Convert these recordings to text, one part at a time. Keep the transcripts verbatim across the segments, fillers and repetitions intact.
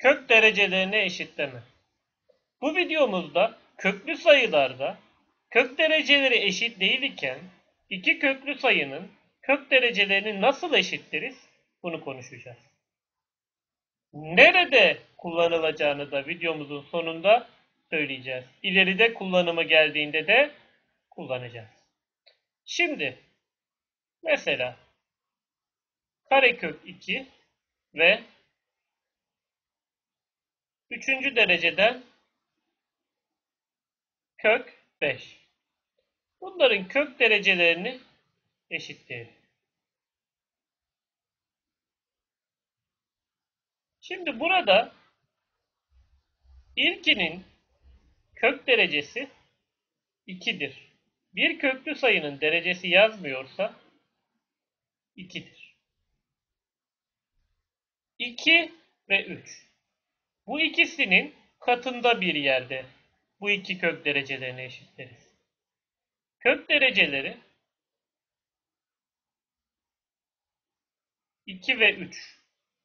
Kök derecelerini eşitleme. Bu videomuzda köklü sayılarda kök dereceleri eşit değil iken iki köklü sayının kök derecelerini nasıl eşitleriz? Bunu konuşacağız. Nerede kullanılacağını da videomuzun sonunda söyleyeceğiz. İleride kullanımı geldiğinde de kullanacağız. Şimdi mesela karekök iki ve üçüncü dereceden kök beş. Bunların kök derecelerini eşitleyelim. Şimdi burada ilkinin kök derecesi ikidir. Bir köklü sayının derecesi yazmıyorsa ikidir. iki ve üç. Bu ikisinin katında bir yerde bu iki kök derecelerini eşitleriz. Kök dereceleri iki ve üç.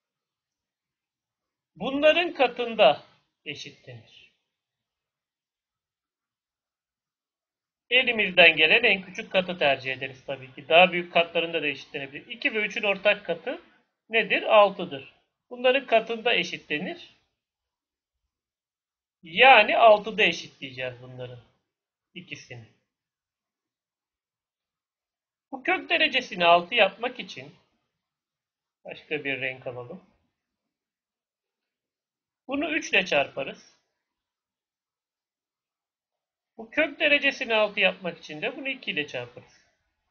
Bunların katında eşitlenir. Elimizden gelen en küçük katı tercih ederiz tabii ki. Daha büyük katlarında da eşitlenebilir. iki ve üçün ortak katı nedir? altıdır. Bunların katında eşitlenir. Yani altıda eşitleyeceğiz bunların ikisini. Bu kök derecesini altı yapmak için başka bir renk alalım. Bunu üç ile çarparız. Bu kök derecesini altı yapmak için de bunu iki ile çarparız.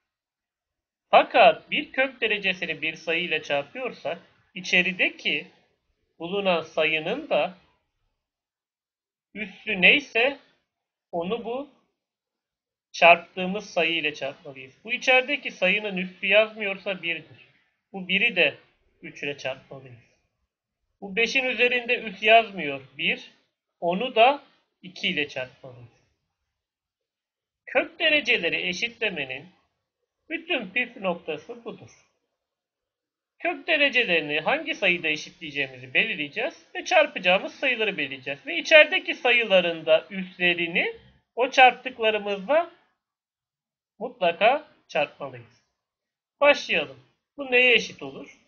Fakat bir kök derecesini bir sayı ile çarpıyorsak içerideki bulunan sayının da üssü neyse onu bu çarptığımız sayı ile çarpmalıyız. Bu içerideki sayının üssü yazmıyorsa birdir. Bu biri de üç ile çarpmalıyız. Bu beşin üzerinde üs yazmıyor bir. Onu da iki ile çarpmalıyız. Kök dereceleri eşitlemenin bütün püf noktası budur. Kök derecelerini hangi sayıda eşitleyeceğimizi belirleyeceğiz ve çarpacağımız sayıları belirleyeceğiz. Ve içerideki sayıların da üslerini o çarptıklarımızla mutlaka çarpmalıyız. Başlayalım. Bu neye eşit olur?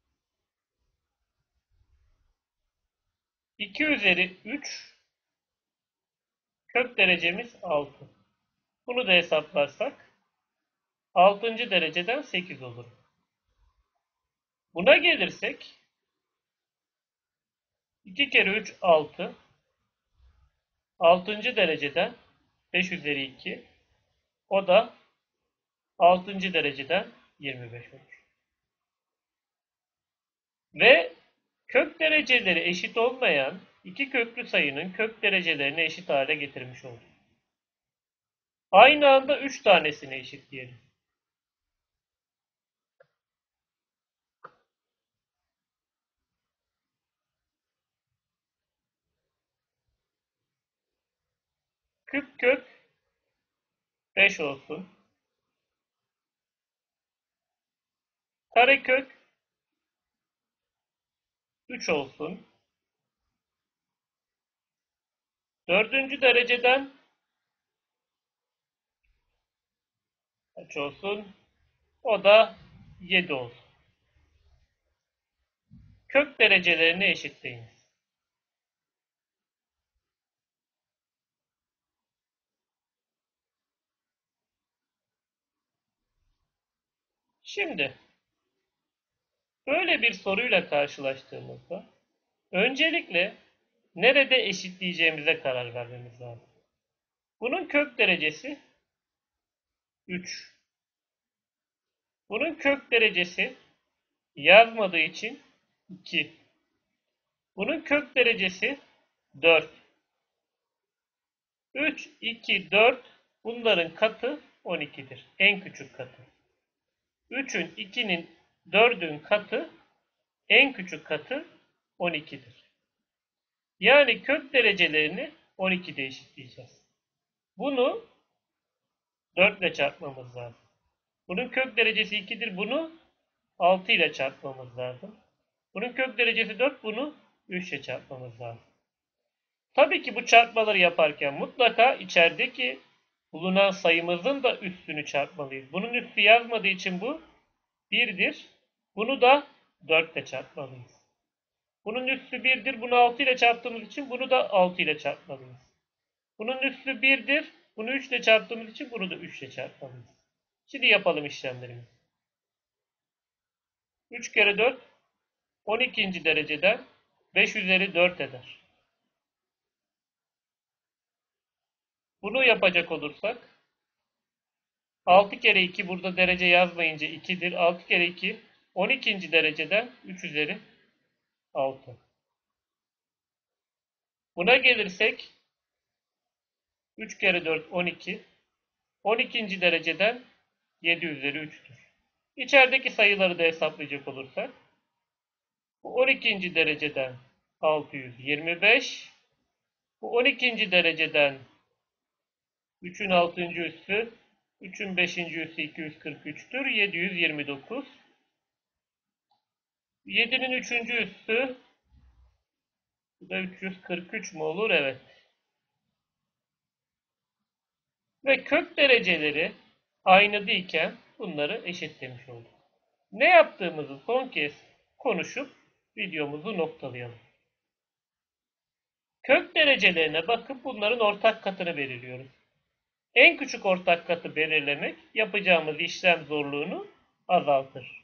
iki üzeri üç kök derecemiz altı. Bunu da hesaplarsak altıncı dereceden sekiz olur. Buna gelirsek iki kere üç altı. altıncı dereceden beş üzeri iki. O da altıncı dereceden yirmi beş olur. Ve kök dereceleri eşit olmayan iki köklü sayının kök derecelerini eşit hale getirmiş olduk. Aynı anda üç tanesini eşitleyelim. Küp kök beş olsun. Karekök üç olsun. Dördüncü dereceden kaç olsun? O da yedi olsun. Kök derecelerini eşitleyiniz. Şimdi böyle bir soruyla karşılaştığımızda öncelikle nerede eşitleyeceğimize karar vermemiz lazım. Bunun kök derecesi üç. Bunun kök derecesi yazmadığı için iki. Bunun kök derecesi dört. üç, iki, dört bunların katı on ikidir. En küçük katı. üçün, ikinin, dördün katı en küçük katı on ikidir. Yani kök derecelerini on ikide eşitleyeceğiz. Bunu dört ile çarpmamız lazım. Bunun kök derecesi ikidir. Bunu altı ile çarpmamız lazım. Bunun kök derecesi dört. Bunu üç ile çarpmamız lazım. Tabii ki bu çarpmaları yaparken mutlaka içerideki bulunan sayımızın da üstünü çarpmalıyız. Bunun üstü yazmadığı için bu birdir. Bunu da dört ile çarpmalıyız. Bunun üstü birdir. Bunu altı ile çarptığımız için bunu da altı ile çarpmalıyız. Bunun üstü birdir. Bunu üç ile çarptığımız için bunu da üç ile çarpmalıyız. Şimdi yapalım işlemlerimizi. üç kere dört on ikinci dereceden beş üzeri dört eder. Bunu yapacak olursak altı kere iki, burada derece yazmayınca ikidir. altı kere iki on ikinci dereceden üç üzeri altı. Buna gelirsek üç kere dört on iki. on ikinci dereceden yedi üzeri üç'tür. İçerideki sayıları da hesaplayacak olursak bu on ikinci dereceden altı yüz yirmi beş. Bu on ikinci dereceden üçün altıncı üssü, üçün beşinci üssü iki yüz kırk üç'tür. yedi yüz yirmi dokuz. yedi'nin üçüncü üssü, bu da üç yüz kırk üç mu olur? Evet. Ve kök dereceleri aynı değilken bunları eşitlemiş olduk. Ne yaptığımızı son kez konuşup videomuzu noktalayalım. Kök derecelerine bakıp bunların ortak katını belirliyoruz. En küçük ortak katı belirlemek yapacağımız işlem zorluğunu azaltır.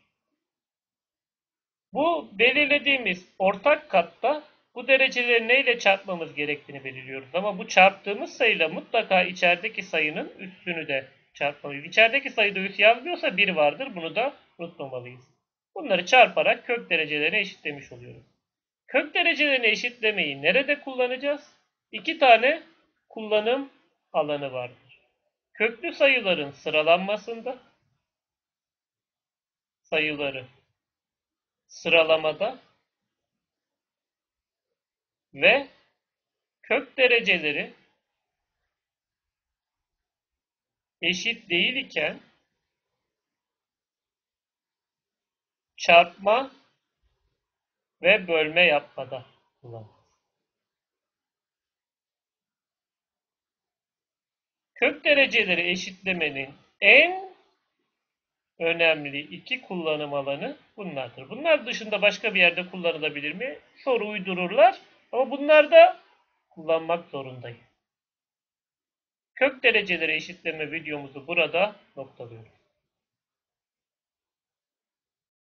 Bu belirlediğimiz ortak katta bu dereceleri neyle çarpmamız gerektiğini belirliyoruz. Ama bu çarptığımız sayıyla mutlaka içerideki sayının üstünü de çarpmalıyız. İçerideki sayıda üst yazmıyorsa bir vardır. Bunu da unutmamalıyız. Bunları çarparak kök derecelerini eşitlemiş oluyoruz. Kök derecelerini eşitlemeyi nerede kullanacağız? İki tane kullanım alanı vardır. Köklü sayıların sıralanmasında, sayıları sıralamada ve kök dereceleri eşit değil iken çarpma ve bölme yapmada kullanılır. Kök dereceleri eşitlemenin en önemli iki kullanım alanı bunlardır. Bunlar dışında başka bir yerde kullanılabilir mi? Soru uydururlar ama bunlar da kullanmak zorundayız. Kök dereceleri eşitleme videomuzu burada noktalıyoruz.